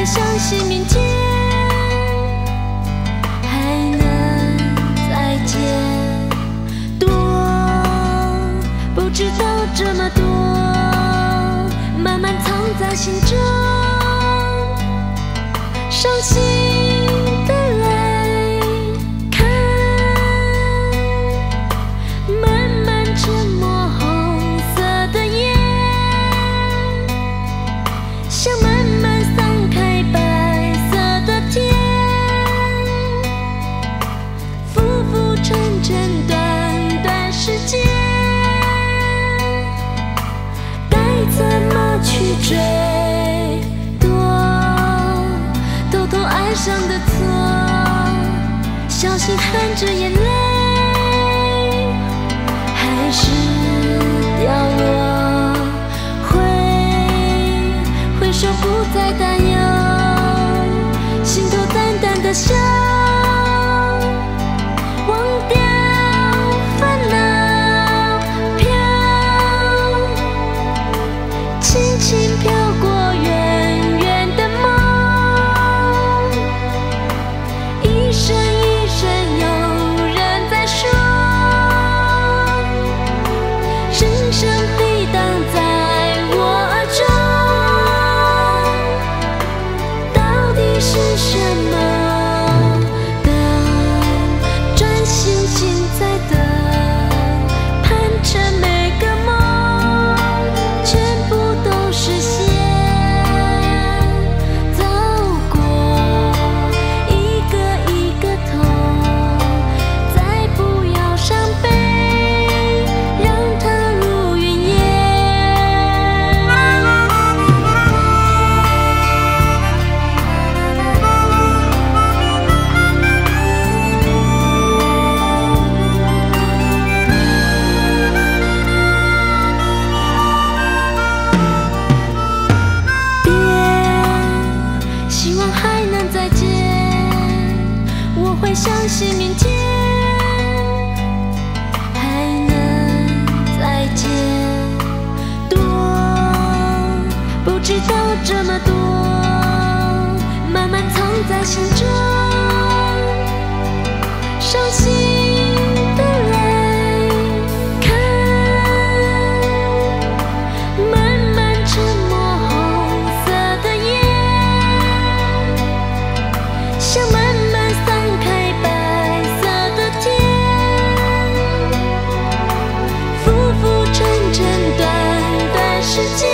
相信明天还能再见。多不知道这么多，慢慢藏在心中，伤心的泪看，慢慢沉默红色的眼，想慢慢散开白色的天，浮浮沉沉短短时间，该怎么去追？偷偷爱上的错，小心含着眼泪，还是掉落。会说不再担忧，心头淡淡的笑，忘掉烦恼，飘，轻轻飘过远远的梦。一声一声有人在说，声声回荡在我耳中。到底是什么等？专心心在等，盼着每个梦全部都实现。走过一个一个痛，再不要伤悲，让它如云烟。别希望还能再见，我会相信明天还能再见。多不知道这么多，慢慢藏在心中，伤心的泪看，慢慢沉默红色的眼，想慢慢散开白色的天，浮浮沉沉短短时间，